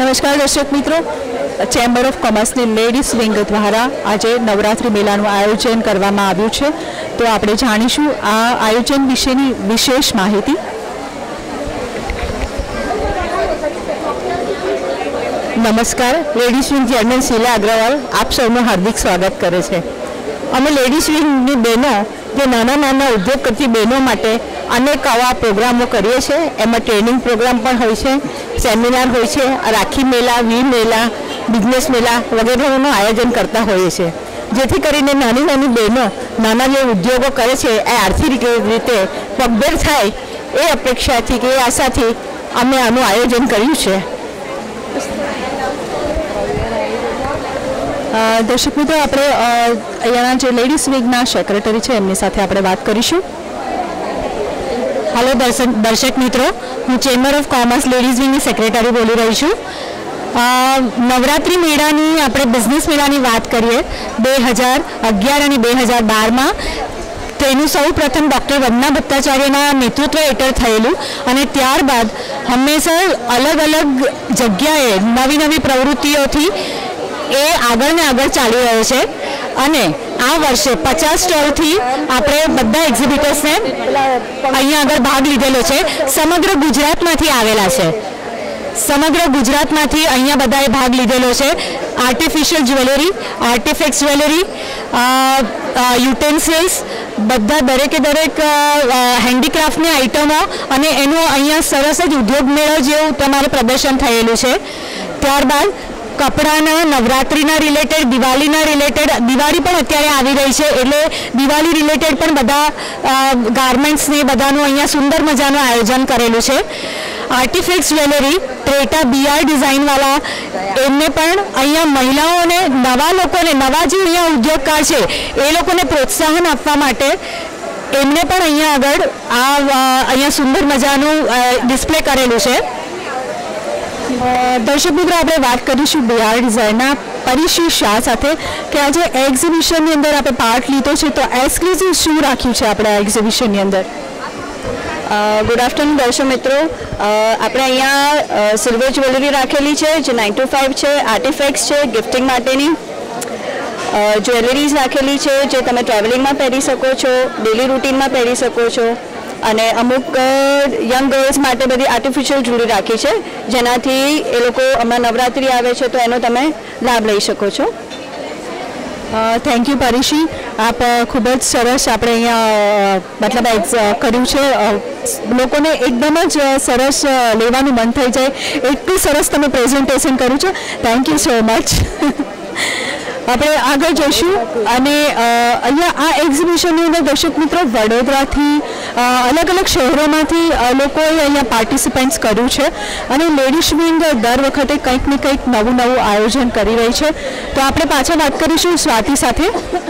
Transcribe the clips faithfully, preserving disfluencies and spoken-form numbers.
નમસ્કાર દર્શક મિત્રો, ચેમ્બર ઓફ કોમર્સની લેડીઝ વિંગ દ્વારા આજે નવરાત્રિ મેળાનું આયોજન કરવામાં આવ્યું છે. તો આપણે જાણીશું આ આયોજન વિશેની વિશેષ માહિતી. નમસ્કાર, ladies wing chairman Sheela Agrawal આપ સૌનું હાર્દિક સ્વાગત કરે છે. અમે લેડીઝ વિંગની બહેનો જે નાના નાના ઉદ્યોગ કરતી બહેનો માટે અનેક આવા પ્રોગ્રામો કરીએ છીએ. એમાં ટ્રેનિંગ પ્રોગ્રામ પણ હોય છે, સેમિનાર હોય છે, રાખી મેળા, વી મેળા, બિઝનેસ મેળા વગેરેનું આયોજન કરતા હોઈએ છીએ, જેથી કરીને નાની નાની બહેનો નાના જે ઉદ્યોગો કરે છે એ આર્થિક રીતે પગભર થાય એ અપેક્ષાથી કે એ આશાથી અમે આનું આયોજન કર્યું છે. દર્શક મિત્રો, આપણે અહીંયાના જે લેડીઝ વિંગના સેક્રેટરી છે એમની સાથે આપણે વાત કરીશું. હાલો દર્શક દર્શક મિત્રો, હું ચેમ્બર ઓફ કોમર્સ લેડીઝ વિંગની સેક્રેટરી બોલી રહી છું. નવરાત્રિ મેળાની આપણે બિઝનેસ મેળાની વાત કરીએ બે હજાર અગિયાર અને બે હજાર બારમાં તેનું સૌ પ્રથમ ડૉક્ટર વંદના ભટ્ટાચાર્યના નેતૃત્વ હેઠળ થયેલું અને ત્યારબાદ હંમેશા અલગ અલગ જગ્યાએ નવી નવી પ્રવૃત્તિઓથી એ આગળ ને આગળ ચાલી રહ્યો છે. અને આ વર્ષે પચાસ સ્ટોલથી આપણે બધા એક્ઝિબિટર્સને અહીંયા આગળ ભાગ લીધેલો છે. સમગ્ર ગુજરાતમાંથી આવેલા છે, સમગ્ર ગુજરાતમાંથી અહીંયા બધાએ ભાગ લીધેલો છે. Artificial jewellery, artefacts jewellery, utensils, બધા દરેકે દરેક હેન્ડીક્રાફ્ટની આઇટમો અને એનું અહીંયા સરસ જ ઉદ્યોગ મેળો જેવું તમારે પ્રદર્શન થયેલું છે. ત્યારબાદ કપડાના, નવરાત્રિના રિલેટેડ, દિવાળીના રિલેટેડ, દિવાળી પણ અત્યારે આવી રહી છે એટલે દિવાળી રિલેટેડ પણ બધા ગાર્મેન્ટ્સને બધાનું અહીંયા સુંદર મજાનું આયોજન કરેલું છે. આર્ટિફેક્ટ્સ જ્વેલરી, ટ્રેટા બીઆર ડિઝાઇનવાળા, એમને પણ અહીંયા મહિલાઓને, નવા લોકોને, નવા જે અહીંયા ઉદ્યોગકાર છે એ લોકોને પ્રોત્સાહન આપવા માટે એમને પણ અહીંયા આગળ આ અહીંયા સુંદર મજાનું ડિસ્પ્લે કરેલું છે. દર્શક મિત્રો, આપણે વાત કરીશું બીઆર ડિઝાઇનના પરિશી શાહ સાથે કે આજે એક્ઝિબિશનની અંદર આપણે પાર્ટ લીધો છે, તો એક્સક્લુઝિવ શું રાખ્યું છે આપણે આ એક્ઝિબિશનની અંદર? ગુડ આફ્ટરનૂન દર્શક મિત્રો, આપણે અહીંયા સિલ્વર જ્વેલરી રાખેલી છે જે નાઇન ટુ ફાઇવ છે, આર્ટિફેક્ટ્સ છે ગિફ્ટિંગ માટેની, જ્વેલરીઝ રાખેલી છે જે તમે ટ્રાવેલિંગમાં પહેરી શકો છો, ડેલી રૂટીનમાં પહેરી શકો છો, અને અમુક યંગ ગર્લ્સ માટે બધી આર્ટિફિશિયલ જ્વેલરી રાખી છે જેનાથી એ લોકો હમણાં નવરાત્રિ આવે છે તો એનો તમે લાભ લઈ શકો છો. થેન્ક યુ પરિશી, આપ ખૂબ જ સરસ આપણે અહીંયા મતલબ કર્યું છે. લોકોને એકદમ જ સરસ લેવાનું મન થઈ જાય એટલું સરસ તમે પ્રેઝન્ટેશન કર્યું છે. Thank you so much. આપણે આગળ જઈશું અને અહીંયા આ એક્ઝિબિશનની અંદર દર્શક મિત્રો વડોદરાથી અલગ અલગ શહેરોમાંથી લોકોએ અહીંયા પાર્ટિસિપેન્ટ્સ કર્યું છે અને લેડીઝ વિંગ દર વખતે કંઈક ને કંઈક નવું નવું આયોજન કરી રહી છે. તો આપણે પાછા વાત કરીશું સ્વાતિ સાથે.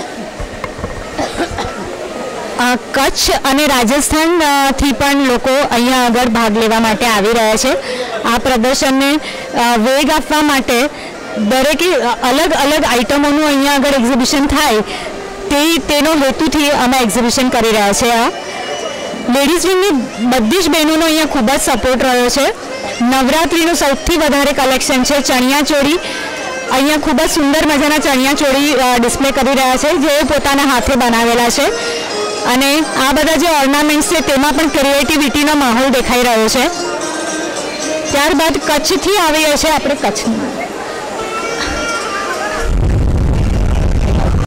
કચ્છ અને રાજસ્થાનથી પણ લોકો અહીંયા આગળ ભાગ લેવા માટે આવી રહ્યા છે. આ પ્રદર્શનને વેગ આપવા માટે દરેકે અલગ અલગ આઇટમોનું અહીંયા આગળ એક્ઝિબિશન થાય તે તેનો હેતુથી અમે એક્ઝિબિશન કરી રહ્યા છે. આ લેડીઝ વિંગની બધી જ બહેનોનો અહીંયા ખૂબ જ સપોર્ટ રહ્યો છે. નવરાત્રિનું સૌથી વધારે કલેક્શન છે ચણિયાચોળી. અહીંયા ખૂબ જ સુંદર મજાના ચણિયાચોળી ડિસ્પ્લે કરી રહ્યા છે જે પોતાના હાથે બનાવેલા છે અને આ બધા જે ઓર્નામેન્ટ્સ છે તેમાં પણ ક્રિએટિવિટીનો માહોલ દેખાઈ રહ્યો છે. ત્યારબાદ કચ્છથી આવીએ છીએ આપણે કચ્છમાં